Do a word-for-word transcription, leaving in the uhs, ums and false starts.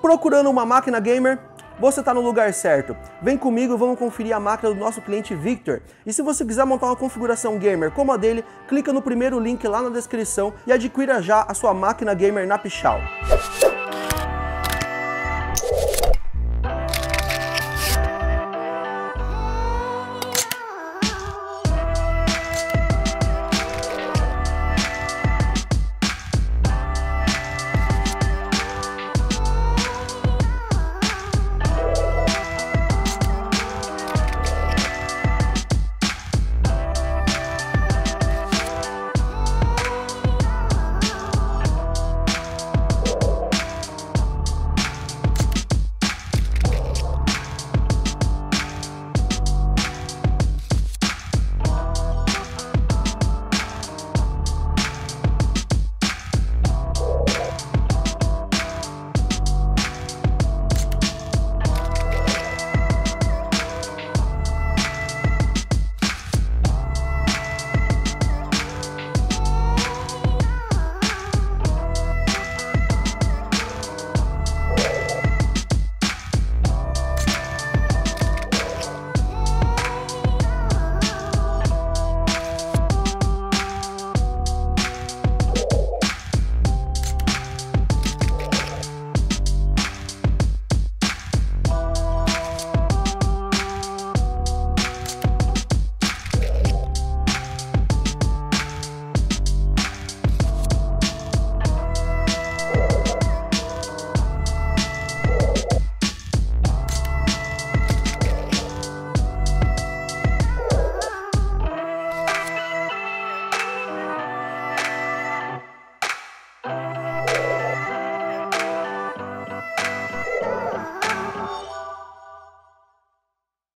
Procurando uma máquina gamer? Você está no lugar certo. Vem comigo e vamos conferir a máquina do nosso cliente Victor. E se você quiser montar uma configuração gamer como a dele, clica no primeiro link lá na descrição e adquira já a sua máquina gamer na Pichau.